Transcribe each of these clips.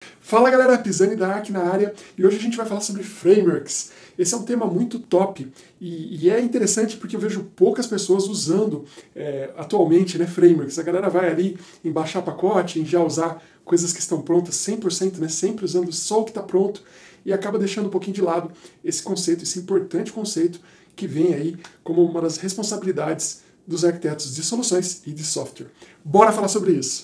Fala galera, Pisani da Ark na área, e hoje a gente vai falar sobre frameworks. Esse é um tema muito top e é interessante porque eu vejo poucas pessoas usando atualmente frameworks. A galera vai ali em baixar pacote, em já usar coisas que estão prontas 100%, sempre usando só o que está pronto, e acaba deixando um pouquinho de lado esse conceito, esse importante conceito que vem aí como uma das responsabilidades dos arquitetos de soluções e de software. Bora falar sobre isso!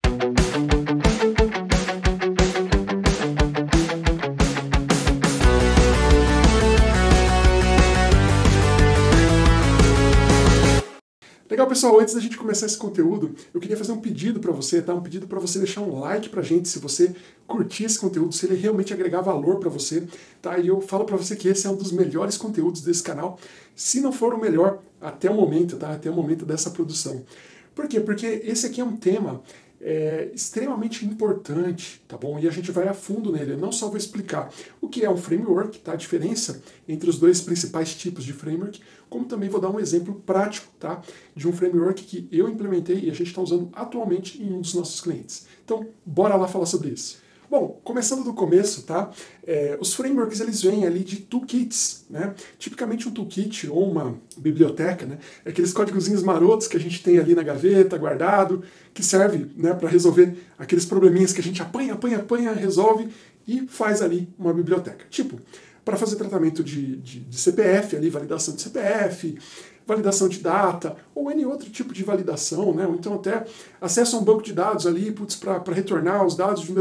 Legal, pessoal, antes da gente começar esse conteúdo, eu queria fazer um pedido para você, tá? Um pedido para você deixar um like pra gente, se você curtir esse conteúdo, se ele realmente agregar valor para você, tá? E eu falo para você que esse é um dos melhores conteúdos desse canal, se não for o melhor até o momento, tá? Até o momento dessa produção. Por quê? Porque esse aqui é um tema extremamente importante, tá bom? E a gente vai a fundo nele. Eu não só vou explicar o que é um framework, tá? A diferença entre os dois principais tipos de framework, como também vou dar um exemplo prático, tá? De um framework que eu implementei e a gente está usando atualmente em um dos nossos clientes. Então, bora lá falar sobre isso. Bom, começando do começo, tá? Os frameworks, eles vêm ali de toolkits, né? Tipicamente um toolkit ou uma biblioteca, né? É aqueles códigozinhos marotos que a gente tem ali na gaveta, guardado, que serve, né, para resolver aqueles probleminhas que a gente apanha, resolve e faz ali uma biblioteca. Tipo, para fazer tratamento de CPF, ali, validação de CPF, validação de data, ou any outro tipo de validação, né? Ou então até acesso a um banco de dados ali, para retornar os dados de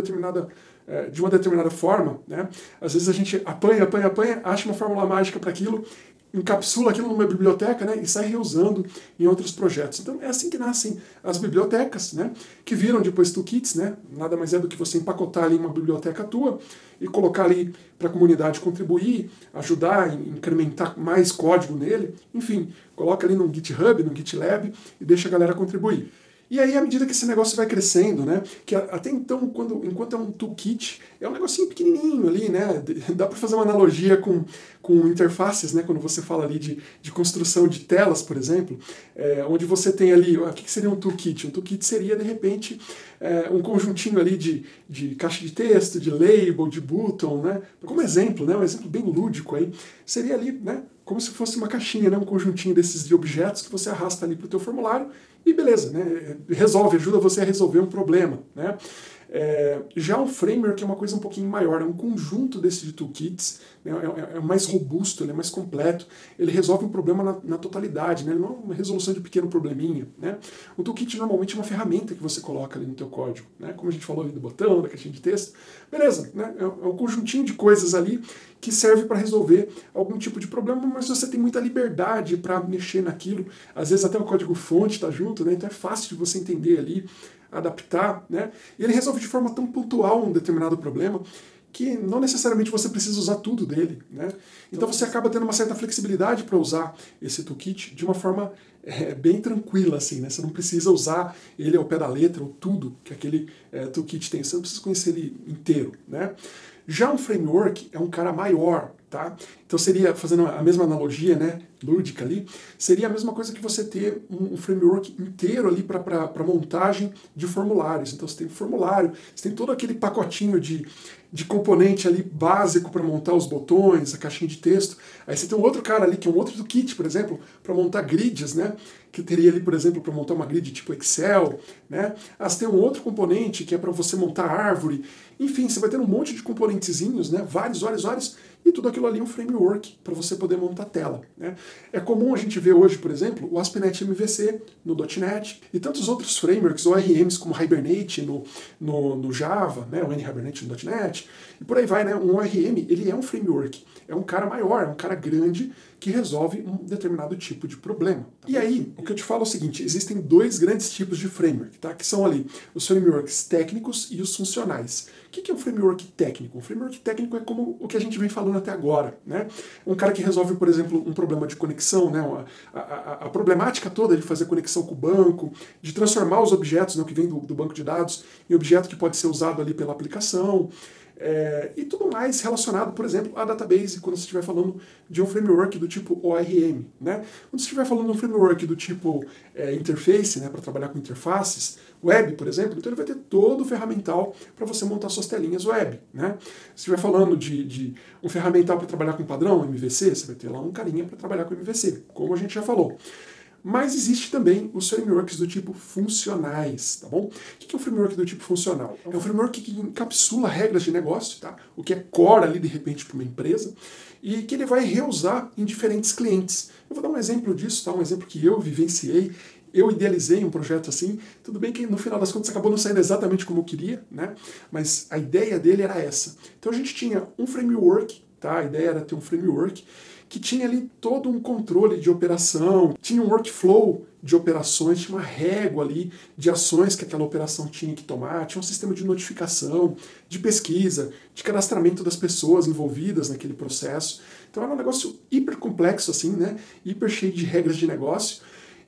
uma determinada forma, né? Às vezes a gente apanha, acha uma fórmula mágica para aquilo, encapsula aquilo numa biblioteca, né, e sai reusando em outros projetos. Então é assim que nascem as bibliotecas, né, que viram depois toolkits, né, nada mais é do que você empacotar ali uma biblioteca tua e colocar ali para a comunidade contribuir, ajudar, incrementar mais código nele, enfim, coloca ali no GitHub, no GitLab e deixa a galera contribuir. E aí, à medida que esse negócio vai crescendo, né, que até então, enquanto é um toolkit, é um negocinho pequenininho ali, né, dá para fazer uma analogia com interfaces, né, quando você fala ali de construção de telas, por exemplo, onde você tem ali, o que seria um toolkit? Um toolkit seria, de repente, um conjuntinho ali de caixa de texto, de label, de button, né, como exemplo, né, um exemplo bem lúdico aí, seria ali, né, como se fosse uma caixinha, né, um conjuntinho desses de objetos que você arrasta ali para o teu formulário e beleza, né, ajuda você a resolver um problema, né. Já um framework é uma coisa um pouquinho maior, é um conjunto desses de toolkits, né, é mais robusto, ele é mais completo, ele resolve um problema na totalidade, né, não é uma resolução de pequeno probleminha. Né. O toolkit normalmente é uma ferramenta que você coloca ali no teu código, né, como a gente falou ali do botão, da caixinha de texto, beleza, né, é um conjuntinho de coisas ali que serve para resolver algum tipo de problema, mas você tem muita liberdade para mexer naquilo, às vezes até o código-fonte está junto, né, então é fácil de você entender ali, adaptar, né? E ele resolve de forma tão pontual um determinado problema que não necessariamente você precisa usar tudo dele, né? Então você acaba tendo uma certa flexibilidade para usar esse toolkit de uma forma bem tranquila, assim, né? Você não precisa usar ele ao pé da letra ou tudo que aquele toolkit tem, você não precisa conhecer ele inteiro, né? Já um framework é um cara maior, tá? Então seria, fazendo a mesma analogia, né, lúdica ali, seria a mesma coisa que você ter um framework inteiro ali para montagem de formulários. Então você tem formulário, você tem todo aquele pacotinho de componente ali básico para montar os botões, a caixinha de texto. Aí você tem um outro cara ali, que é um outro do kit, por exemplo, para montar grids, né? Que teria ali, por exemplo, para montar uma grid tipo Excel, né? Aí você tem um outro componente que é para você montar árvore. Enfim, você vai ter um monte de componentezinhos, né? Vários, e tudo aquilo ali é um framework para você poder montar tela, né? É comum a gente ver hoje, por exemplo, o ASP.NET MVC no .NET e tantos outros frameworks, ORMs como Hibernate no Java, né? O NHibernate no .NET, e por aí vai, né? Um ORM, ele é um framework, é um cara maior, é um cara grande que resolve um determinado tipo de problema. E aí, o que eu te falo é o seguinte, existem dois grandes tipos de framework, tá? Que são ali os frameworks técnicos e os funcionais. O que é um framework técnico? Um framework técnico é como o que a gente vem falando até agora, né? Um cara que resolve, por exemplo, um problema de conexão, né? A problemática toda de fazer conexão com o banco, de transformar os objetos, né, que vem do banco de dados em objeto que pode ser usado ali pela aplicação. e tudo mais relacionado, por exemplo, à database, quando você estiver falando de um framework do tipo ORM, né? Quando você estiver falando de um framework do tipo interface, né, para trabalhar com interfaces, web, por exemplo, então ele vai ter todo o ferramental para você montar suas telinhas web, né? Se estiver falando de um ferramental para trabalhar com padrão, MVC, você vai ter lá um carinha para trabalhar com MVC, como a gente já falou. Mas existe também os frameworks do tipo funcionais, tá bom? O que é um framework do tipo funcional? É um framework que encapsula regras de negócio, tá? O que é core ali, de repente, para uma empresa, e que ele vai reusar em diferentes clientes. Eu vou dar um exemplo disso, tá? Um exemplo que eu vivenciei. Eu idealizei um projeto assim, tudo bem que no final das contas acabou não saindo exatamente como eu queria, né? Mas a ideia dele era essa. Então a gente tinha um framework, tá? A ideia era ter um framework que tinha ali todo um controle de operação, tinha um workflow de operações, tinha uma régua ali de ações que aquela operação tinha que tomar, tinha um sistema de notificação, de pesquisa, de cadastramento das pessoas envolvidas naquele processo. Então era um negócio hiper complexo assim, né? Hiper cheio de regras de negócio.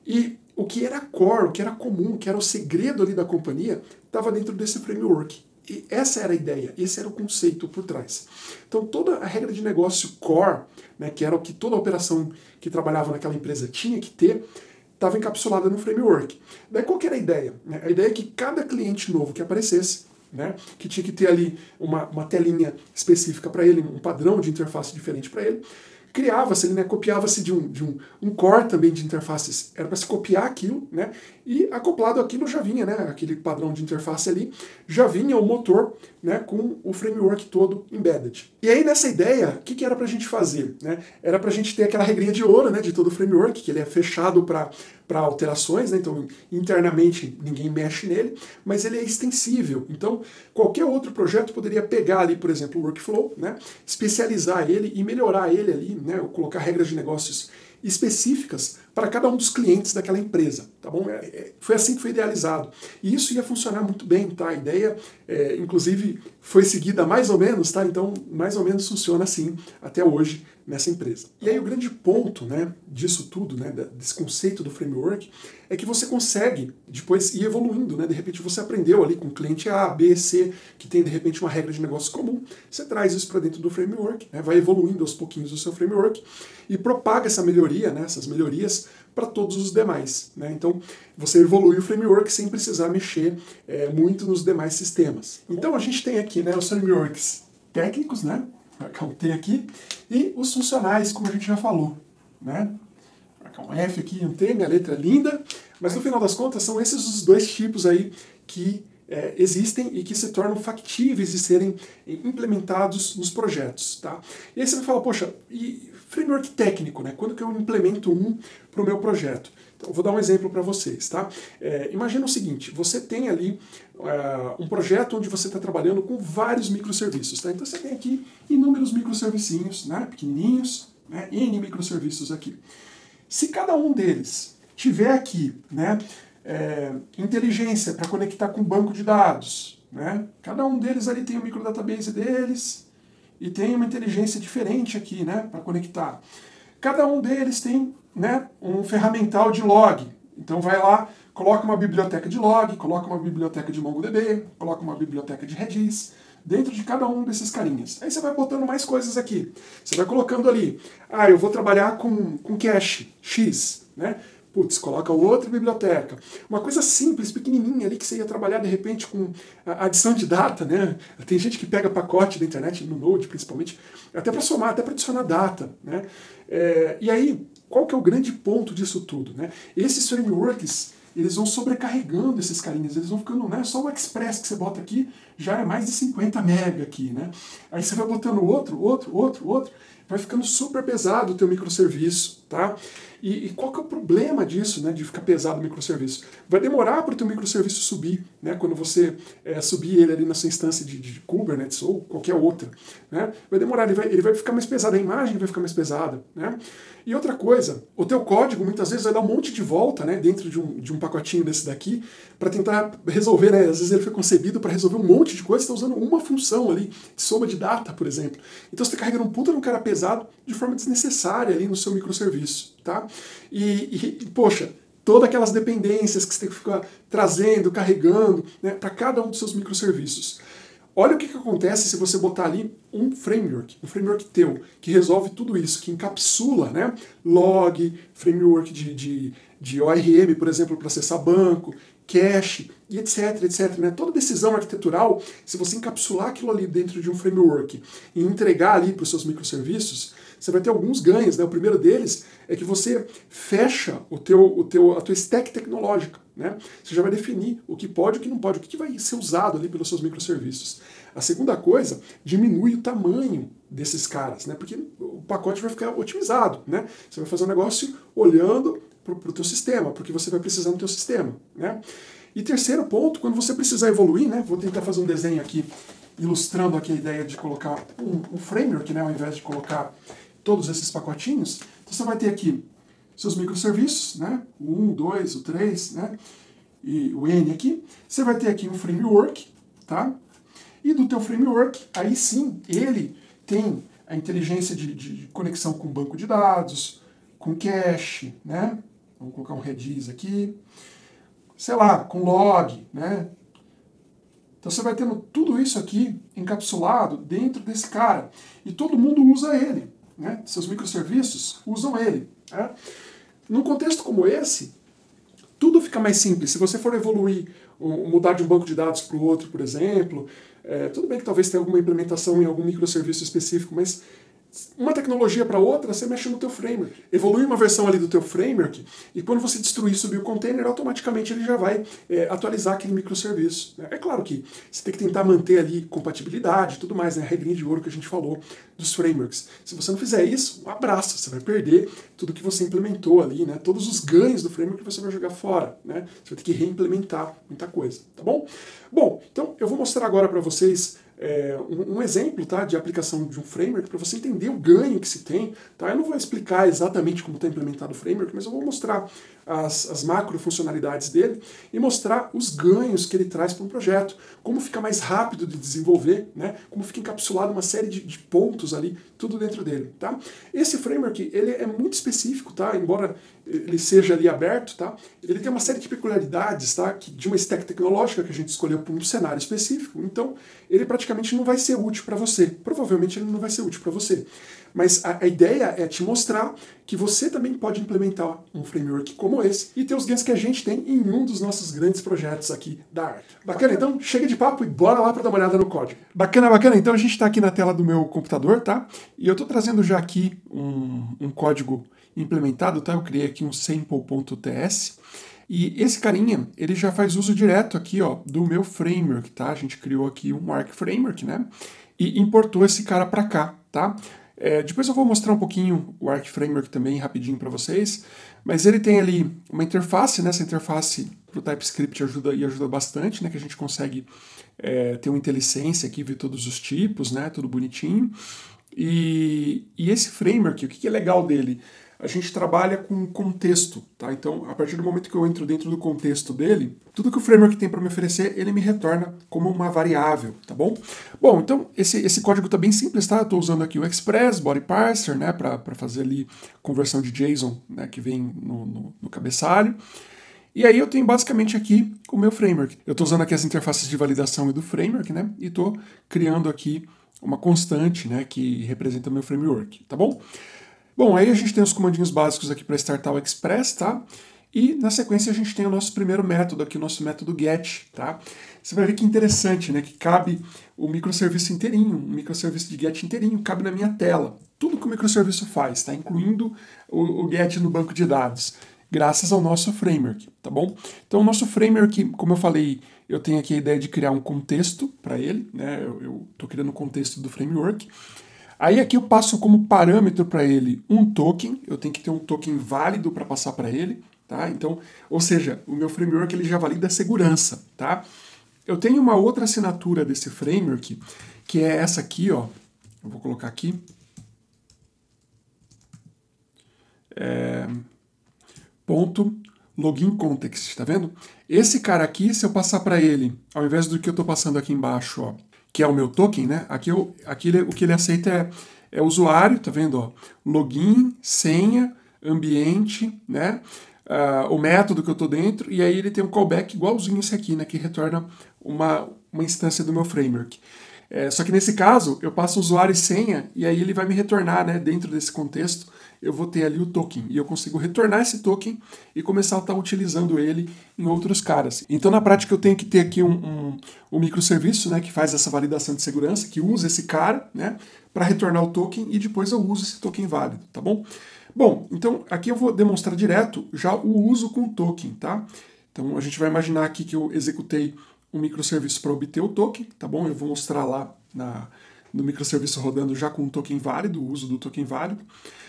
E o que era core, o que era comum, o que era o segredo ali da companhia, estava dentro desse framework. E essa era a ideia, esse era o conceito por trás. Então toda a regra de negócio core, né, que era o que toda a operação que trabalhava naquela empresa tinha que ter, estava encapsulada no framework. Daí qual que era a ideia? A ideia é que cada cliente novo que aparecesse, né, que tinha que ter ali uma telinha específica para ele, um padrão de interface diferente para ele, criava-se, né, copiava-se de um core também de interfaces, era para se copiar aquilo, né, e acoplado àquilo já vinha, né, aquele padrão de interface ali, já vinha o motor, né, com o framework todo embedded. E aí nessa ideia, o que era para a gente fazer? Né? Era para a gente ter aquela regrinha de ouro, né, de todo o framework, que ele é fechado para alterações, né, então internamente ninguém mexe nele, mas ele é extensível. Então qualquer outro projeto poderia pegar ali, por exemplo, o workflow, né, especializar ele e melhorar ele ali, né, ou colocar regras de negócios específicas para cada um dos clientes daquela empresa, tá bom? Foi assim que foi idealizado. E isso ia funcionar muito bem, tá? A ideia, inclusive, foi seguida mais ou menos, tá? Então, mais ou menos funciona assim até hoje nessa empresa. E aí o grande ponto, né, disso tudo, né, desse conceito do framework, é que você consegue depois ir evoluindo, né? De repente você aprendeu ali com o cliente A, B, C, que tem de repente uma regra de negócio comum, você traz isso para dentro do framework, né? Vai evoluindo aos pouquinhos o seu framework e propaga essa melhoria, né, essas melhorias para todos os demais, né? Então você evolui o framework sem precisar mexer muito nos demais sistemas. Então a gente tem aqui, né, os frameworks técnicos, né? Marcar um T aqui, e os funcionais, como a gente já falou, né? Marcar um F aqui, um T, minha letra é linda, mas no final das contas são esses os dois tipos aí que existem e que se tornam factíveis de serem implementados nos projetos, tá? E aí você vai falar, poxa, e framework técnico, né? Quando que eu implemento um para o meu projeto? Então, eu vou dar um exemplo para vocês, tá? Imagina o seguinte, você tem ali um projeto onde você está trabalhando com vários microserviços, tá? Então você tem aqui inúmeros microservicinhos, né? Pequenininhos, né? N microserviços aqui. Se cada um deles tiver aqui, né, inteligência para conectar com banco de dados, né? Cada um deles ali tem um microdatabase deles e tem uma inteligência diferente aqui, né, para conectar. Cada um deles tem, né, um ferramental de log. Então vai lá, coloca uma biblioteca de log, coloca uma biblioteca de MongoDB, coloca uma biblioteca de Redis, dentro de cada um desses carinhas. Aí você vai botando mais coisas aqui. Você vai colocando ali, eu vou trabalhar com cache X, né? Putz, coloca outra biblioteca. Uma coisa simples, pequenininha ali, que você ia trabalhar de repente com a adição de data, né? Tem gente que pega pacote da internet, no Node principalmente, até para somar, até para adicionar data, né? E aí, qual que é o grande ponto disso tudo, né? Esses frameworks, eles vão sobrecarregando esses carinhas, eles vão ficando, né? Só o Express que você bota aqui já é mais de 50 MB aqui, né? Aí você vai botando outro, vai ficando super pesado o teu microserviço, tá? E qual que é o problema disso, né, de ficar pesado o microserviço? Vai demorar para o teu microserviço subir, né, quando você subir ele ali na sua instância de Kubernetes ou qualquer outra, né? Vai demorar, ele vai ficar mais pesado, a imagem vai ficar mais pesada, né? E outra coisa, o teu código muitas vezes vai dar um monte de volta, né, dentro de um pacotinho desse daqui, para tentar resolver, né? Às vezes ele foi concebido para resolver um monte de coisa, você está usando uma função ali, de soma de data, por exemplo. Então você está carregando um puta num cara pesado de forma desnecessária ali no seu microserviço, tá? Poxa, todas aquelas dependências que você tem que ficar trazendo, carregando, né, para cada um dos seus microserviços. Olha o que acontece se você botar ali um framework teu, que resolve tudo isso, que encapsula, né, log, framework de ORM, por exemplo, para acessar banco, cache, e etc, etc. Né? Toda decisão arquitetural, se você encapsular aquilo ali dentro de um framework e entregar ali para os seus microserviços, você vai ter alguns ganhos. Né? O primeiro deles é que você fecha a tua stack tecnológica. Né? Você já vai definir o que pode e o que não pode, o que vai ser usado ali pelos seus microserviços. A segunda coisa, diminui o tamanho desses caras, né? Porque o pacote vai ficar otimizado. Né? Você vai fazer um negócio olhando para o teu sistema, porque você vai precisar no teu sistema. Né? E terceiro ponto, quando você precisar evoluir, né? Vou tentar fazer um desenho aqui, ilustrando aqui a ideia de colocar um framework, né? Ao invés de colocar todos esses pacotinhos. Então você vai ter aqui seus microserviços, né? O 1, o 2, o 3, né? E o N aqui. Você vai ter aqui um framework, tá? E do teu framework, aí sim, ele tem a inteligência de conexão com banco de dados, com cache, né? Vamos colocar um Redis aqui. Sei lá, com log, né? Então você vai tendo tudo isso aqui encapsulado dentro desse cara. E todo mundo usa ele, né? Seus microserviços usam ele. Né? Num contexto como esse, tudo fica mais simples. Se você for evoluir, mudar de um banco de dados para o outro, por exemplo, tudo bem que talvez tenha alguma implementação em algum microserviço específico, mas uma tecnologia para outra, você mexe no teu framework. Evolui uma versão ali do teu framework e quando você destruir e subir o container, automaticamente ele já vai atualizar aquele microserviço. É claro que você tem que tentar manter ali compatibilidade e tudo mais, né? A regrinha de ouro que a gente falou dos frameworks. Se você não fizer isso, um abraço, você vai perder tudo que você implementou ali, né? Todos os ganhos do framework você vai jogar fora, né? Você vai ter que reimplementar muita coisa, tá bom? Bom, então eu vou mostrar agora para vocês um exemplo, tá, de aplicação de um framework para você entender o ganho que se tem. Tá? Eu não vou explicar exatamente como está implementado o framework, mas eu vou mostrar as macro funcionalidades dele e mostrar os ganhos que ele traz para um projeto, como fica mais rápido de desenvolver, né? Como fica encapsulado uma série de pontos ali, tudo dentro dele. Tá? Esse framework ele é muito específico, tá? Embora ele seja ali aberto, tá? Ele tem uma série de peculiaridades, tá? De uma stack tecnológica que a gente escolheu para um cenário específico, então ele praticamente não vai ser útil para você. Provavelmente ele não vai ser útil para você. Mas a ideia é te mostrar que você também pode implementar um framework como esse e ter os ganhos que a gente tem em um dos nossos grandes projetos aqui da Arc. Bacana? Então chega de papo e bora lá para dar uma olhada no código. Bacana, bacana. Então a gente está aqui na tela do meu computador, tá? E eu estou trazendo já aqui um código implementado, tá? Eu criei aqui um sample.ts. E esse carinha, ele já faz uso direto aqui, ó, do meu framework, tá? A gente criou aqui um Arc Framework, né? E importou esse cara para cá, tá? Depois eu vou mostrar um pouquinho o Arc Framework também, rapidinho para vocês, mas ele tem ali uma interface, né? Essa interface para o TypeScript ajuda bastante, né? Que a gente consegue ter uma IntelliSense aqui, ver todos os tipos, né? Tudo bonitinho. E esse framework, o que é legal dele? A gente trabalha com contexto, tá? Então, a partir do momento que eu entro dentro do contexto dele, tudo que o framework tem para me oferecer, ele me retorna como uma variável, tá bom? Bom, então, esse código está bem simples, tá? Eu estou usando aqui o Express, Body Parser, né? Para fazer ali conversão de JSON, né? Que vem no cabeçalho. E aí eu tenho basicamente aqui o meu framework. Eu estou usando aqui as interfaces de validação e do framework, né? E estou criando aqui uma constante, né? Que representa o meu framework, tá bom? Bom, aí a gente tem os comandinhos básicos aqui para startar o Express, tá? E na sequência a gente tem o nosso primeiro método aqui, o nosso método get, tá? Você vai ver que interessante, né? Que cabe o microserviço inteirinho, um microserviço de get inteirinho, cabe na minha tela. Tudo que o microserviço faz, tá? Incluindo o get no banco de dados, graças ao nosso framework, tá bom? Então o nosso framework, como eu falei, eu tenho aqui a ideia de criar um contexto para ele, né? Eu estou criando o contexto do framework. Aí aqui eu passo como parâmetro para ele um token, eu tenho que ter um token válido para passar para ele, tá? Então, ou seja, o meu framework ele já valida a segurança, tá? Eu tenho uma outra assinatura desse framework, que é essa aqui, ó. Eu vou colocar aqui. Ponto login context, tá vendo? Esse cara aqui, se eu passar para ele, ao invés do que eu estou passando aqui embaixo, ó, que é o meu token, né? Aqui o que ele aceita é usuário, tá vendo? Ó? Login, senha, ambiente, né? O método que eu estou dentro, e aí ele tem um callback igualzinho esse aqui, né? Que retorna uma instância do meu framework. Só que nesse caso, eu passo usuário e senha, e aí ele vai me retornar, né, dentro desse contexto, eu vou ter ali o token, e eu consigo retornar esse token e começar a estar utilizando ele em outros caras. Então, na prática, eu tenho que ter aqui um microserviço, né, que faz essa validação de segurança, que usa esse cara, né, para retornar o token, e depois eu uso esse token válido, tá bom? Bom, então aqui eu vou demonstrar direto já o uso com o token, tá? Então, a gente vai imaginar aqui que eu executei um microserviço para obter o token, tá bom? Eu vou mostrar lá no microserviço rodando já com um token válido, o uso do token válido.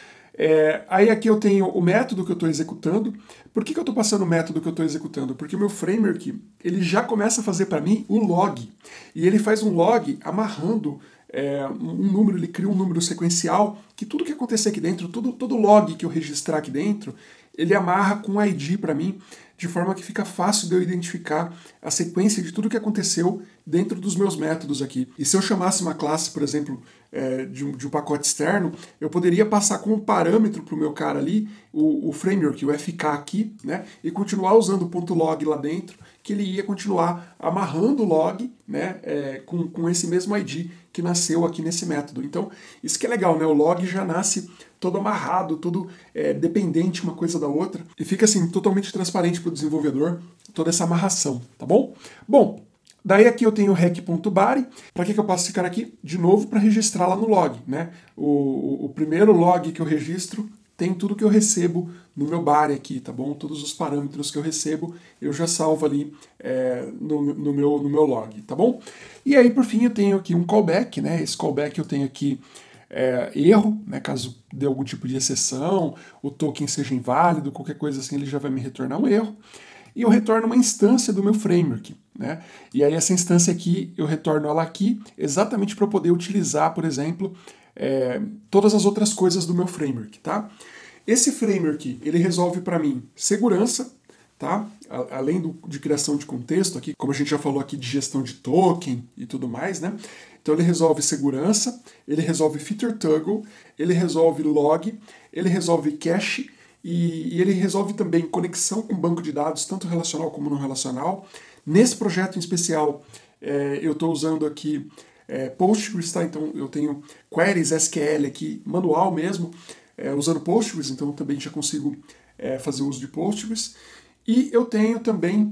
Aí aqui eu tenho o método que eu estou executando. Por que eu estou passando o método que eu estou executando? Porque o meu framework ele já começa a fazer para mim o log. E ele faz um log amarrando um número, ele cria um número sequencial que tudo que acontecer aqui dentro, todo log que eu registrar aqui dentro, ele amarra com um ID para mim, de forma que fica fácil de eu identificar a sequência de tudo que aconteceu dentro dos meus métodos aqui. E se eu chamasse uma classe, por exemplo, de um pacote externo, eu poderia passar como parâmetro para o meu cara ali o framework, o FK aqui, né, e continuar usando o .log lá dentro, que ele ia continuar amarrando o log, né, com esse mesmo ID que nasceu aqui nesse método. Então, isso que é legal, né? O log já nasce todo amarrado, todo dependente uma coisa da outra, e fica assim totalmente transparente para o desenvolvedor toda essa amarração, tá bom? Bom, daí aqui eu tenho o rec.body. Para que eu passo esse cara aqui? De novo para registrar lá no log, né? O primeiro log que eu registro tem tudo que eu recebo no meu body aqui, tá bom? Todos os parâmetros que eu recebo, eu já salvo ali no meu log, tá bom? E aí, por fim, eu tenho aqui um callback, né? Esse callback eu tenho aqui erro, né? Caso dê algum tipo de exceção, o token seja inválido, qualquer coisa assim, ele já vai me retornar um erro. E eu retorno uma instância do meu framework, né? E aí essa instância aqui, eu retorno ela aqui exatamente para eu poder utilizar, por exemplo, todas as outras coisas do meu framework, tá? Esse framework, ele resolve para mim segurança, tá? Além de criação de contexto aqui, como a gente já falou aqui de gestão de token e tudo mais, né? Então ele resolve segurança, ele resolve feature toggle, ele resolve log, ele resolve cache e ele resolve também conexão com banco de dados, tanto relacional como não relacional. Nesse projeto em especial, eu estou usando aqui Postgres, tá? Então eu tenho queries SQL aqui, manual mesmo, usando Postgres, então também já consigo fazer uso de Postgres. E eu tenho também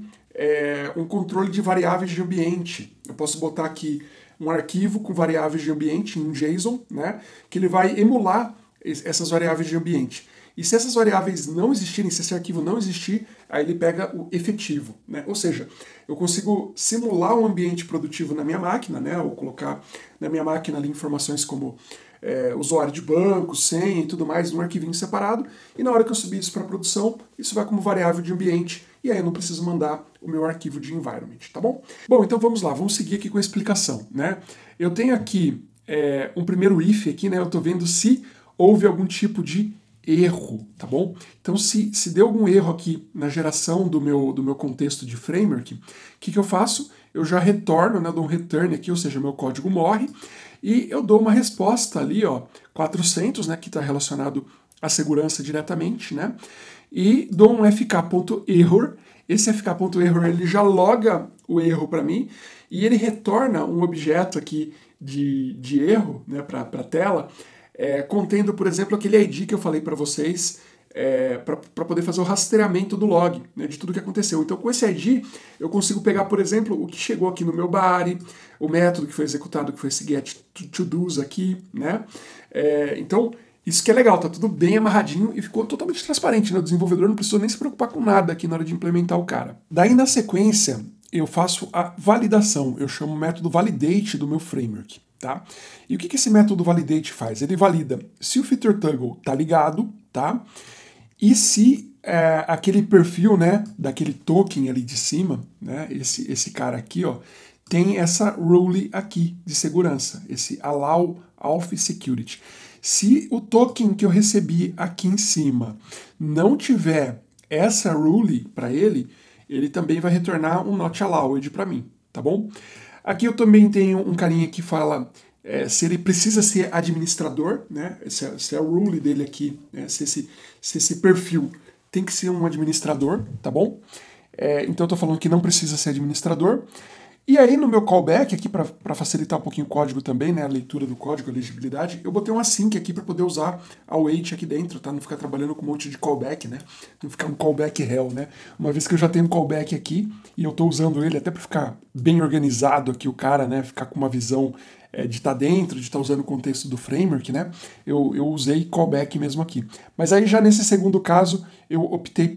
um controle de variáveis de ambiente. Eu posso botar aqui um arquivo com variáveis de ambiente em JSON, né, que ele vai emular essas variáveis de ambiente. E se essas variáveis não existirem, se esse arquivo não existir, aí ele pega o efetivo, né? Ou seja, eu consigo simular um ambiente produtivo na minha máquina, né, ou colocar na minha máquina ali informações como usuário de banco, senha e tudo mais, num arquivinho separado, e na hora que eu subir isso para produção, isso vai como variável de ambiente, e aí eu não preciso mandar o meu arquivo de environment, tá bom? Bom, então vamos lá, vamos seguir aqui com a explicação, né? Eu tenho aqui um primeiro if aqui, né? Eu estou vendo se houve algum tipo de erro, tá bom? Então, se deu algum erro aqui na geração do meu contexto de framework, o que eu faço? Eu já retorno, né, dou um return aqui, ou seja, meu código morre, e eu dou uma resposta ali, ó, 400, né, que está relacionado à segurança diretamente, né, e dou um fk.error. Esse fk.error ele já loga o erro para mim, e ele retorna um objeto aqui de erro, né, para a tela, contendo, por exemplo, aquele ID que eu falei para vocês, para poder fazer o rastreamento do log, né, de tudo que aconteceu. Então, com esse ID, eu consigo pegar, por exemplo, o que chegou aqui no meu body, o método que foi executado, que foi esse get to-dos aqui, né? Então, isso que é legal, tá tudo bem amarradinho e ficou totalmente transparente, né? O desenvolvedor não precisou nem se preocupar com nada aqui na hora de implementar o cara. Daí, na sequência, eu faço a validação, eu chamo o método validate do meu framework. Tá? E o que esse método validate faz? Ele valida se o feature toggle está ligado, tá? E se aquele perfil, né, daquele token ali de cima, né, esse cara aqui, ó, tem essa rule aqui de segurança, esse allow auth security. Se o token que eu recebi aqui em cima não tiver essa rule para ele também vai retornar um not allowed para mim, tá bom? Aqui eu também tenho um carinha que fala se ele precisa ser administrador, né? Se é o rule dele aqui, né? se esse perfil tem que ser um administrador, tá bom? Então eu estou falando que não precisa ser administrador. E aí no meu callback aqui, para facilitar um pouquinho o código também, né, a leitura do código, a legibilidade, eu botei um async aqui para poder usar a await aqui dentro, tá? Não ficar trabalhando com um monte de callback, né? Não ficar um callback hell, né? Uma vez que eu já tenho um callback aqui e eu estou usando ele até para ficar bem organizado aqui o cara, né? Ficar com uma visão de estar dentro, de estar usando o contexto do framework, né? Eu usei callback mesmo aqui. Mas aí já nesse segundo caso eu optei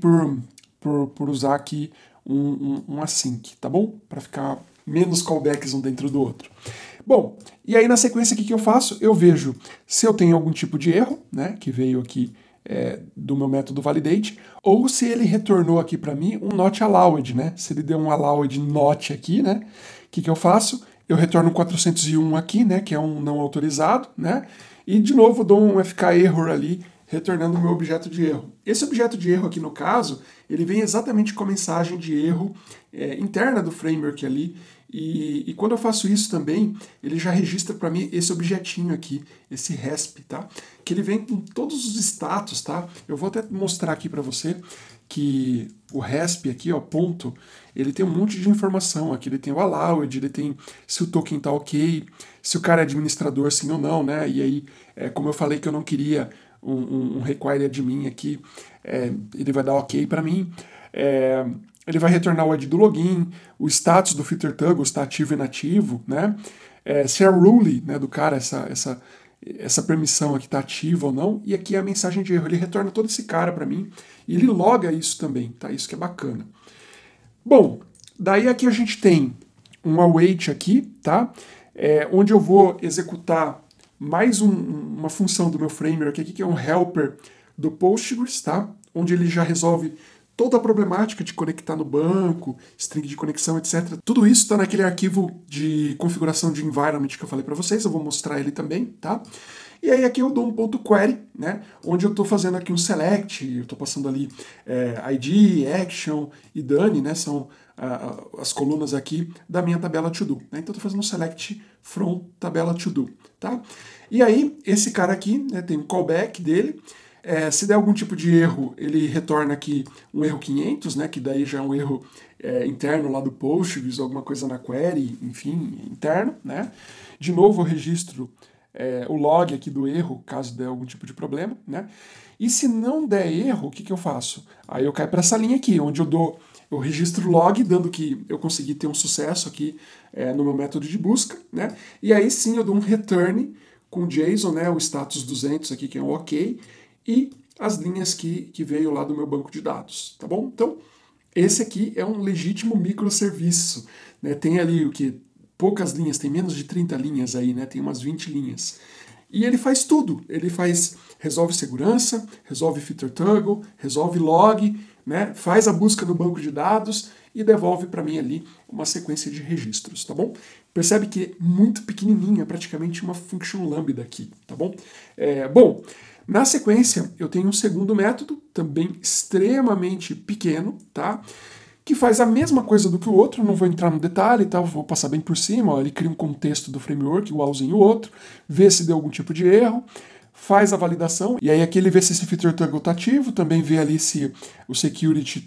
por usar aqui um async, tá bom? Para ficar menos callbacks um dentro do outro. Bom, e aí na sequência o que eu faço? Eu vejo se eu tenho algum tipo de erro, né, que veio aqui do meu método validate, ou se ele retornou aqui para mim um not allowed, né? Se ele deu um allowed not aqui, né? O que eu faço? Eu retorno 401 aqui, né, que é um não autorizado, né? E de novo dou um FK error ali, retornando o meu objeto de erro. Esse objeto de erro aqui no caso, ele vem exatamente com a mensagem de erro interna do framework ali, e quando eu faço isso também, ele já registra para mim esse objetinho aqui, esse resp, tá? Que ele vem com todos os status, tá? Eu vou até mostrar aqui para você que o resp aqui, ó, ponto, ele tem um monte de informação aqui, ele tem o allowed, ele tem se o token tá ok, se o cara é administrador sim ou não, né? E aí, como eu falei que eu não queria um require admin aqui, ele vai dar ok para mim. Ele vai retornar o ID do login, o status do filter toggle está ativo e inativo, né? Se a rule, né, do cara, essa permissão aqui está ativa ou não, e aqui é a mensagem de erro. Ele retorna todo esse cara para mim e ele loga isso também, tá? Isso que é bacana. Bom, daí aqui a gente tem um await aqui, tá? Onde eu vou executar mais uma função do meu framework aqui, que é um helper do Postgres, tá? Onde ele já resolve toda a problemática de conectar no banco, string de conexão, etc. Tudo isso está naquele arquivo de configuração de environment que eu falei para vocês, eu vou mostrar ele também, tá? E aí aqui eu dou um ponto query, né? Onde eu estou fazendo aqui um select, eu estou passando ali ID, action e done, né? São as colunas aqui da minha tabela to do. Né? Então eu estou fazendo um select from tabela to do, tá? E aí esse cara aqui, né, tem um callback dele. Se der algum tipo de erro, ele retorna aqui um erro 500, né, que daí já é um erro interno lá do Postgres, alguma coisa na query, enfim, interno, né? De novo eu registro o log aqui do erro, caso der algum tipo de problema, né? E se não der erro, o que eu faço? Aí eu caio para essa linha aqui, onde eu registro o log, dando que eu consegui ter um sucesso aqui no meu método de busca, né? E aí sim eu dou um return com JSON, né, o status 200 aqui, que é um OK, e as linhas que veio lá do meu banco de dados, tá bom? Então, esse aqui é um legítimo microserviço, né? Tem ali o que? Poucas linhas, tem menos de 30 linhas aí, né? Tem umas 20 linhas. E ele faz tudo, resolve segurança, resolve filter toggle, resolve log, né? Faz a busca no banco de dados e devolve para mim ali uma sequência de registros, tá bom? Percebe que é muito pequenininho, é praticamente uma function lambda aqui, tá bom? Bom, na sequência eu tenho um segundo método, também extremamente pequeno, tá? Que faz a mesma coisa do que o outro, não vou entrar no detalhe, tá? Vou passar bem por cima, ó, ele cria um contexto do framework igualzinho o outro, vê se deu algum tipo de erro, faz a validação, e aí aqui ele vê se esse filter toggle está ativo, também vê ali se o security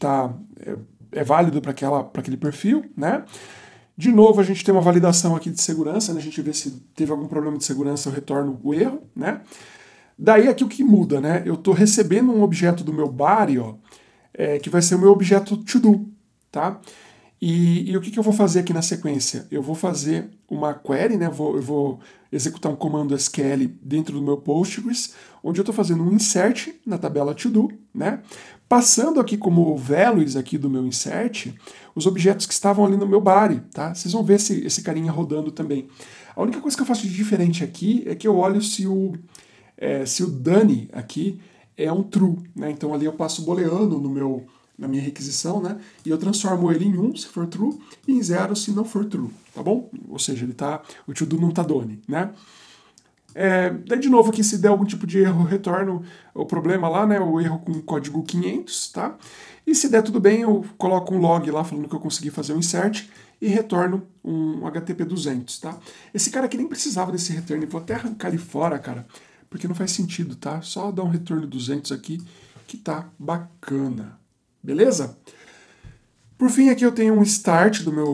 é válido para aquele perfil, né? De novo, a gente tem uma validação aqui de segurança, né? A gente vê se teve algum problema de segurança, eu retorno o erro, né? Daí aqui o que muda, né? Eu estou recebendo um objeto do meu body, ó, que vai ser o meu objeto to do, tá? E o que eu vou fazer aqui na sequência? Eu vou fazer uma query, né? Eu vou executar um comando SQL dentro do meu Postgres, onde eu estou fazendo um insert na tabela to do, né? Passando aqui como values aqui do meu insert, os objetos que estavam ali no meu body, tá? Vocês vão ver esse carinha rodando também. A única coisa que eu faço de diferente aqui é que eu olho se o done aqui é um true, né? Então ali eu passo booleano na minha requisição, né? E eu transformo ele em 1 se for true e em 0 se não for true, tá bom? Ou seja, o to do não tá done, né? Daí de novo aqui, se der algum tipo de erro, eu retorno o problema lá, né? O erro com código 500, tá? E se der tudo bem, eu coloco um log lá falando que eu consegui fazer um insert e retorno um HTTP 200, tá? Esse cara aqui nem precisava desse return, vou até arrancar ele fora, cara, porque não faz sentido, tá? Só dar um retorno 200 aqui que tá bacana. Beleza? Por fim, aqui eu tenho um start do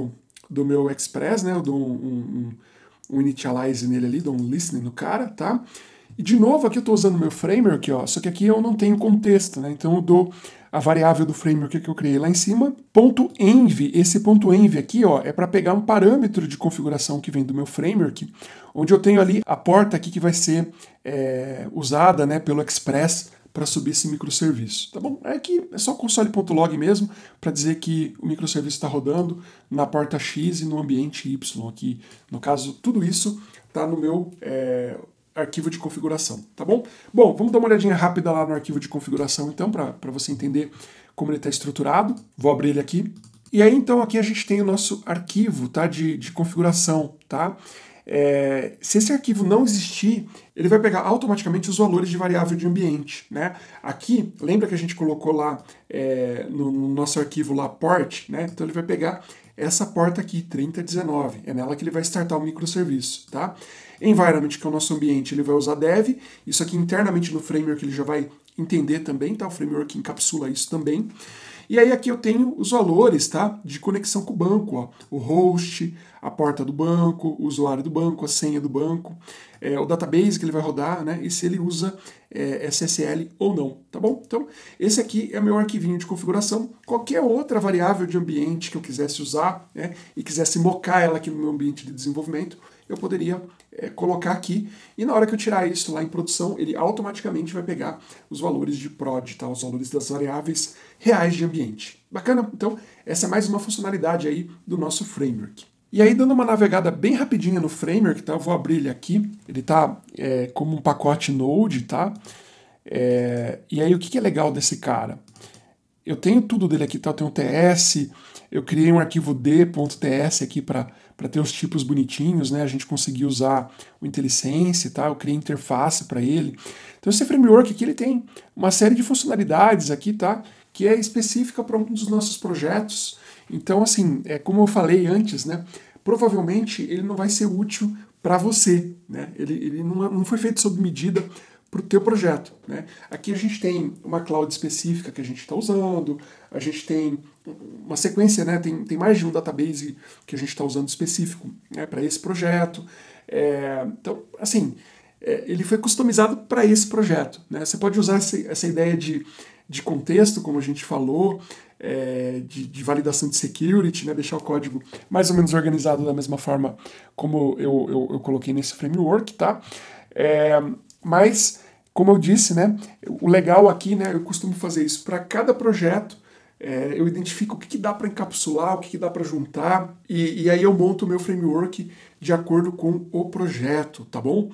do meu Express, né? Eu dou um initialize nele ali, dou um listening no cara, tá? E de novo aqui eu estou usando o meu framework, ó, só que aqui eu não tenho contexto, né? Então eu dou a variável do framework que eu criei lá em cima, .env. Esse .env aqui, ó, é para pegar um parâmetro de configuração que vem do meu framework, onde eu tenho ali a porta aqui que vai ser usada, né, pelo Express para subir esse microserviço, tá bom? Aqui é só console.log mesmo para dizer que o microserviço está rodando na porta X e no ambiente Y aqui. No caso, tudo isso está no meu arquivo de configuração, tá bom? Bom, vamos dar uma olhadinha rápida lá no arquivo de configuração, então, para você entender como ele está estruturado. Vou abrir ele aqui. E aí, então, aqui a gente tem o nosso arquivo, tá, de configuração, tá? Se esse arquivo não existir, ele vai pegar automaticamente os valores de variável de ambiente, né? Aqui, lembra que a gente colocou lá no nosso arquivo lá port, né? Então ele vai pegar essa porta aqui, 3019, é nela que ele vai startar o microserviço, tá? Environment, que é o nosso ambiente, ele vai usar dev, isso aqui internamente no framework ele já vai entender também, tá? O framework encapsula isso também. E aí aqui eu tenho os valores, tá, de conexão com o banco, ó, o host, a porta do banco, o usuário do banco, a senha do banco, o database que ele vai rodar, né, e se ele usa SSL ou não, tá bom? Então, esse aqui é o meu arquivinho de configuração. Qualquer outra variável de ambiente que eu quisesse usar, né, e quisesse mocar ela aqui no meu ambiente de desenvolvimento, eu poderia colocar aqui, e na hora que eu tirar isso lá em produção, ele automaticamente vai pegar os valores de prod, tá? Os valores das variáveis reais de ambiente. Bacana? Então, essa é mais uma funcionalidade aí do nosso framework. E aí, dando uma navegada bem rapidinha no framework, tá? Eu vou abrir ele aqui, ele tá como um pacote Node, tá? E aí, o que é legal desse cara? Eu tenho tudo dele aqui, tá? Eu tenho um TS, eu criei um arquivo d.ts aqui para ter os tipos bonitinhos, né? A gente conseguiu usar o IntelliSense, tá? Eu criei interface para ele. Então esse framework aqui ele tem uma série de funcionalidades aqui, tá? Que é específica para um dos nossos projetos. Então assim, como eu falei antes, né? Provavelmente ele não vai ser útil para você, né? Ele não foi feito sob medida para o teu projeto, né? Aqui a gente tem uma cloud específica que a gente está usando, a gente tem uma sequência, né? Tem mais de um database que a gente está usando específico, né, para esse projeto. Então, assim, ele foi customizado para esse projeto, né? Você pode usar essa ideia de contexto, como a gente falou, de validação de security, né? Deixar o código mais ou menos organizado da mesma forma como eu coloquei nesse framework, tá? Mas, como eu disse, né, o legal aqui, né, eu costumo fazer isso para cada projeto, eu identifico o que dá para encapsular, o que dá para juntar, e aí eu monto o meu framework de acordo com o projeto, tá bom?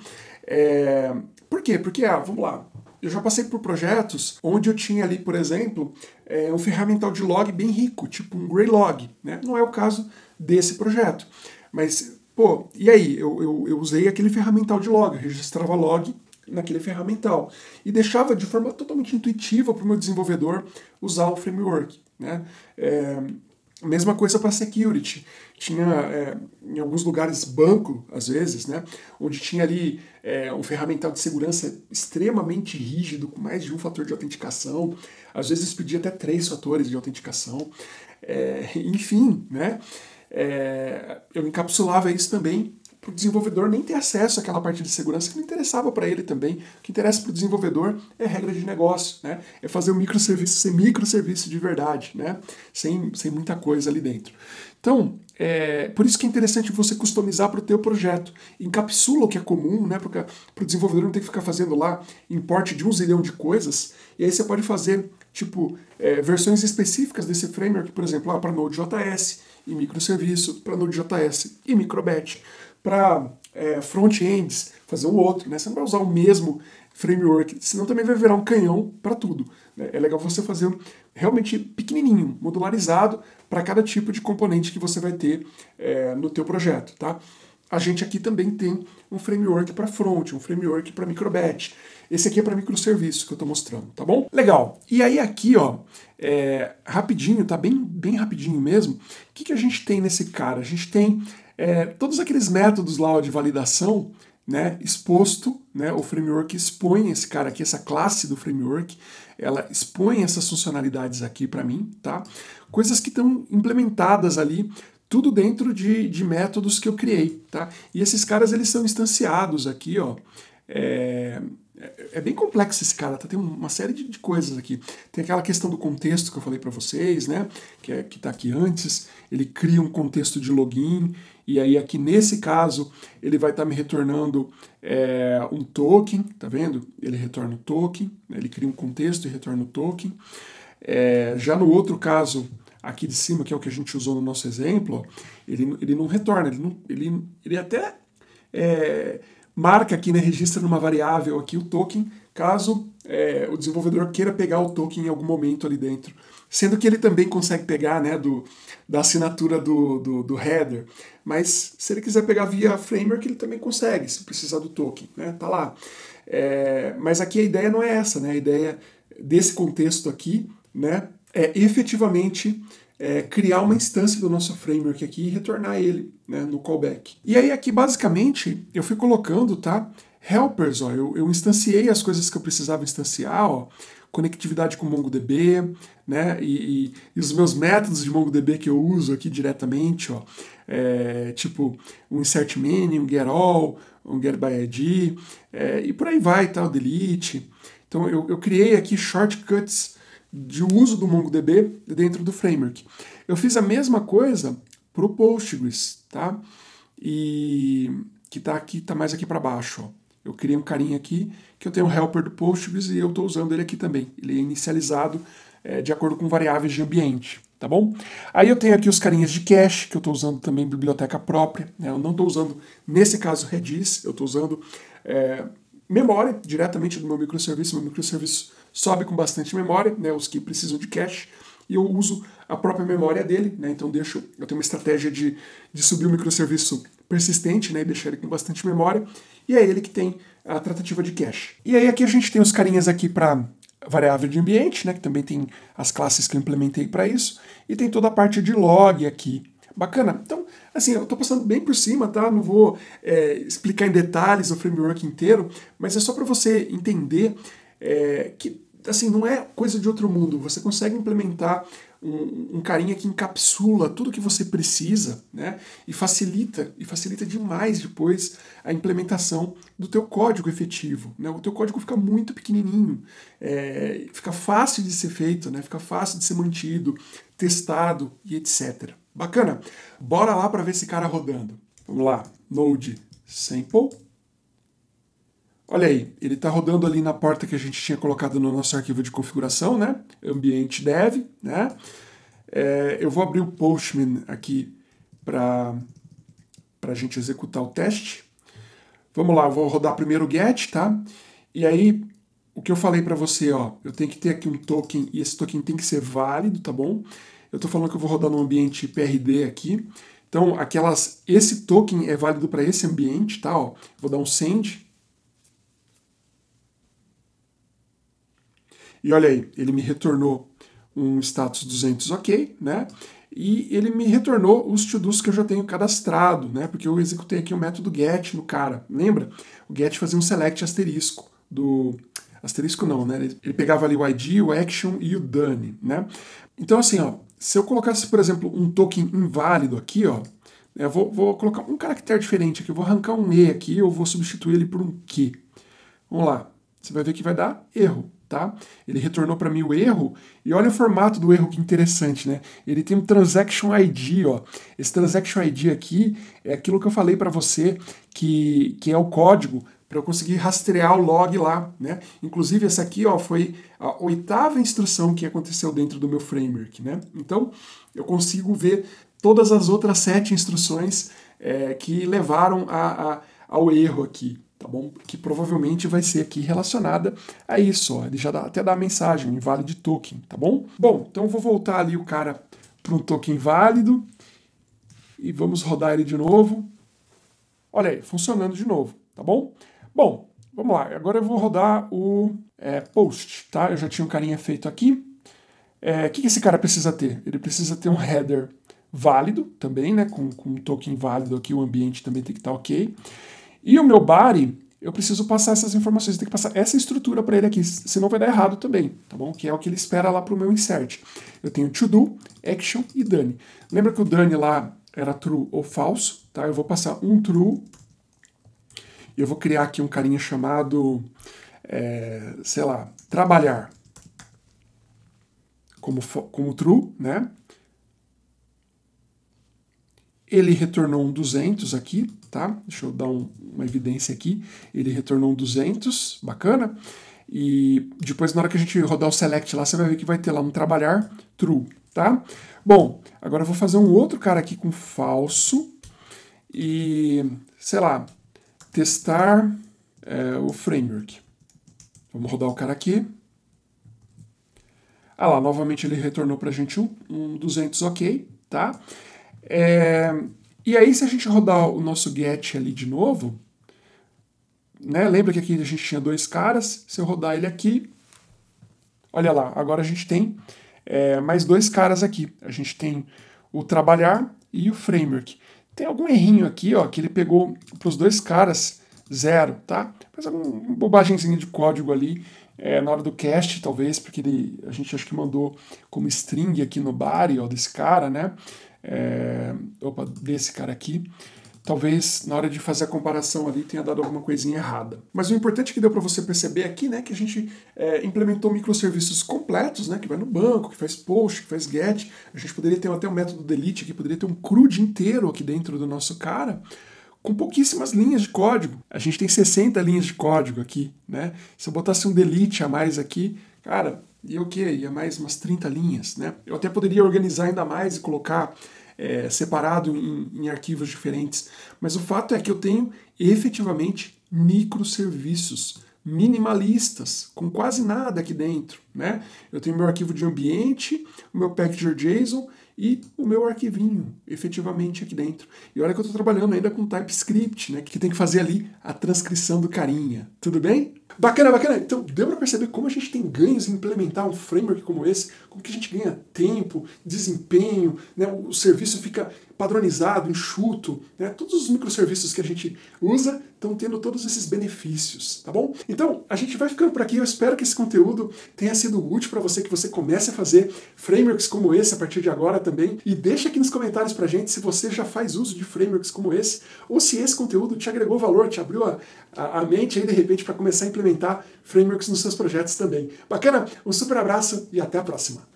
Por quê? Porque, vamos lá, eu já passei por projetos onde eu tinha ali, por exemplo, um ferramental de log bem rico, tipo um Greylog, né? Não é o caso desse projeto, mas, pô, e aí? Eu usei aquele ferramental de log, eu registrava log naquele ferramental e deixava de forma totalmente intuitiva para o meu desenvolvedor usar o framework, né? Mesma coisa para security. Tinha em alguns lugares banco, às vezes, né? Onde tinha ali um ferramental de segurança extremamente rígido, com mais de um fator de autenticação, às vezes pedia até 3 fatores de autenticação. Enfim, né? Eu encapsulava isso também para o desenvolvedor nem ter acesso àquela parte de segurança que não interessava para ele também. O que interessa para o desenvolvedor é regra de negócio, né? É fazer o microserviço ser microserviço de verdade, né? Sem muita coisa ali dentro. Então, por isso que é interessante você customizar para o teu projeto. Encapsula o que é comum, né? Para o desenvolvedor não ter que ficar fazendo lá import de 1 zilhão de coisas. E aí você pode fazer, tipo, versões específicas desse framework, por exemplo, para Node.js e microserviço, para Node.js e microbatch, para front-ends, fazer um outro, né? Você não vai usar o mesmo framework, senão também vai virar um canhão para tudo, né? É legal você fazer realmente pequenininho, modularizado, para cada tipo de componente que você vai ter no teu projeto, tá? A gente aqui também tem um framework para front, um framework para microbatch. Esse aqui é para microserviço que eu estou mostrando, tá bom? Legal. E aí aqui, ó, rapidinho, tá bem rapidinho mesmo. O que a gente tem nesse cara? A gente tem todos aqueles métodos lá de validação, né, exposto, né, o framework expõe esse cara aqui, essa classe do framework, ela expõe essas funcionalidades aqui para mim, tá? Coisas que estão implementadas ali tudo dentro de métodos que eu criei, tá? E esses caras, eles são instanciados aqui, ó. É bem complexo esse cara, tá? Tem uma série de coisas aqui. Tem aquela questão do contexto que eu falei para vocês, né? Que tá aqui antes. Ele cria um contexto de login, e aí aqui nesse caso ele vai estar me retornando um token, tá vendo? Ele retorna o token, né? Ele cria um contexto e retorna o token. Já no outro caso, aqui de cima, que é o que a gente usou no nosso exemplo, ó, ele não retorna, ele até marca aqui, né, registra numa variável aqui o token, caso o desenvolvedor queira pegar o token em algum momento ali dentro. Sendo que ele também consegue pegar, né, da assinatura do header, mas se ele quiser pegar via framework, ele também consegue, se precisar do token, né, tá lá. Mas aqui a ideia não é essa, né, a ideia desse contexto aqui, né, é efetivamente criar uma instância do nosso framework aqui e retornar ele, né, no callback. E aí aqui basicamente eu fui colocando, tá, helpers, ó, eu instanciei as coisas que eu precisava instanciar, ó, conectividade com MongoDB, né, e os meus métodos de MongoDB que eu uso aqui diretamente, ó, tipo um insert many, um get all, um get by ID, e por aí vai, tá, o delete. Então eu criei aqui shortcuts de uso do MongoDB dentro do framework. Eu fiz a mesma coisa para o Postgres, tá? E que tá aqui, tá mais aqui para baixo, ó. Eu criei um carinha aqui que eu tenho um helper do Postgres e eu estou usando ele aqui também. Ele é inicializado de acordo com variáveis de ambiente, tá bom? Aí eu tenho aqui os carinhas de cache, que eu estou usando também biblioteca própria, né? Eu não estou usando, nesse caso, Redis, eu estou usando memória diretamente do meu microserviço. Meu microserviço sobe com bastante memória, né, os que precisam de cache, e eu uso a própria memória dele, né, então eu tenho uma estratégia de subir o microserviço persistente, né, e deixar ele com bastante memória, e é ele que tem a tratativa de cache. E aí aqui a gente tem os carinhas aqui para variável de ambiente, né, que também tem as classes que eu implementei para isso, e tem toda a parte de log aqui. Bacana? Então, assim, eu estou passando bem por cima, tá? Não vou explicar em detalhes o framework inteiro, mas é só para você entender que, assim, não é coisa de outro mundo. Você consegue implementar um carinha que encapsula tudo que você precisa, né? E facilita demais depois a implementação do teu código efetivo, né? O teu código fica muito pequenininho, fica fácil de ser feito, né? Fica fácil de ser mantido, testado e etc. Bacana? Bora lá para ver esse cara rodando. Vamos lá, Node Sample. Olha aí, ele está rodando ali na porta que a gente tinha colocado no nosso arquivo de configuração, né? Ambiente dev, né? Eu vou abrir o Postman aqui para a gente executar o teste. Vamos lá, eu vou rodar primeiro o get, tá? E aí, o que eu falei para você, ó, eu tenho que ter aqui um token e esse token tem que ser válido, tá bom? Eu estou falando que eu vou rodar no ambiente PRD aqui. Então, esse token é válido para esse ambiente, tá? Ó, vou dar um send. E olha aí, ele me retornou um status 200 ok, né? E ele me retornou os to-dos que eu já tenho cadastrado, né? Porque eu executei aqui o método get no cara. Lembra? O get fazia um select asterisco asterisco não, né? Ele pegava ali o ID, o action e o done, né? Então assim, ó, se eu colocasse, por exemplo, um token inválido aqui, ó, eu vou colocar um caractere diferente aqui, eu vou arrancar um E aqui, eu vou substituir ele por um Q. Vamos lá, você vai ver que vai dar erro, tá? Ele retornou para mim o erro, e olha o formato do erro, que interessante, né? Ele tem um transaction ID, ó. Esse transaction ID aqui é aquilo que eu falei para você, que é o código para eu conseguir rastrear o log lá, né? Inclusive essa aqui, ó, foi a 8ª instrução que aconteceu dentro do meu framework, né? Então eu consigo ver todas as outras 7 instruções que levaram ao erro aqui, tá bom? Que provavelmente vai ser aqui relacionada a isso, ó. Ele já até dá a mensagem, invalid token, tá bom? Bom, então eu vou voltar ali o cara para um token válido e vamos rodar ele de novo. Olha aí, funcionando de novo, tá bom? Bom, vamos lá. Agora eu vou rodar o post, tá? Eu já tinha um carinha feito aqui. O que esse cara precisa ter? Ele precisa ter um header válido também, né? Com um token válido aqui, o ambiente também tem que estar ok. E o meu body, eu preciso passar essas informações, eu tenho que passar essa estrutura para ele aqui, senão vai dar errado também, tá bom? Que é o que ele espera lá para o meu insert. Eu tenho to do, action e done. Lembra que o done lá era true ou falso, tá? Eu vou passar um true e eu vou criar aqui um carinha chamado, sei lá, trabalhar como true, né? Ele retornou um 200 aqui, tá? Deixa eu dar uma evidência aqui. Ele retornou um 200, bacana. E depois, na hora que a gente rodar o select lá, você vai ver que vai ter lá um trabalhar true, tá? Bom, agora eu vou fazer um outro cara aqui com falso e, sei lá, testar o framework. Vamos rodar o cara aqui. Ah lá, novamente ele retornou pra gente um 200 ok, tá? E aí, se a gente rodar o nosso get ali de novo, né? Lembra que aqui a gente tinha dois caras? Se eu rodar ele aqui, olha lá, agora a gente tem mais dois caras aqui. A gente tem o trabalhar e o framework. Tem algum errinho aqui, ó, que ele pegou para os dois caras 0, tá? Mas alguma bobagemzinha de código ali na hora do cast, talvez, porque a gente acho que mandou como string aqui no body, ó, desse cara, né? Desse cara aqui. Talvez na hora de fazer a comparação ali tenha dado alguma coisinha errada. Mas o importante que deu para você perceber aqui, né, que a gente implementou microserviços completos, né, que vai no banco, que faz post, que faz get. A gente poderia ter até um método delete aqui, poderia ter um CRUD inteiro aqui dentro do nosso cara, com pouquíssimas linhas de código. A gente tem 60 linhas de código aqui, né? Se eu botasse um delete a mais aqui, cara, ia o quê? Ia mais umas 30 linhas, né? Eu até poderia organizar ainda mais e colocar separado em arquivos diferentes. Mas o fato é que eu tenho efetivamente microserviços minimalistas, com quase nada aqui dentro, né? Eu tenho meu arquivo de ambiente, o meu packager JSON e o meu arquivinho, efetivamente, aqui dentro. E olha que eu estou trabalhando ainda com TypeScript, né? Que tem que fazer ali a transcrição do carinha. Tudo bem? Bacana, bacana. Então, deu para perceber como a gente tem ganhos em implementar um framework como esse, como que a gente ganha tempo, desempenho, né? O serviço fica padronizado, enxuto, né? Todos os microserviços que a gente usa estão tendo todos esses benefícios, tá bom? Então, a gente vai ficando por aqui. Eu espero que esse conteúdo tenha sido útil para você, que você comece a fazer frameworks como esse a partir de agora também. E deixa aqui nos comentários pra gente se você já faz uso de frameworks como esse, ou se esse conteúdo te agregou valor, te abriu a mente aí de repente para começar a implementar frameworks nos seus projetos também. Bacana? Um super abraço e até a próxima!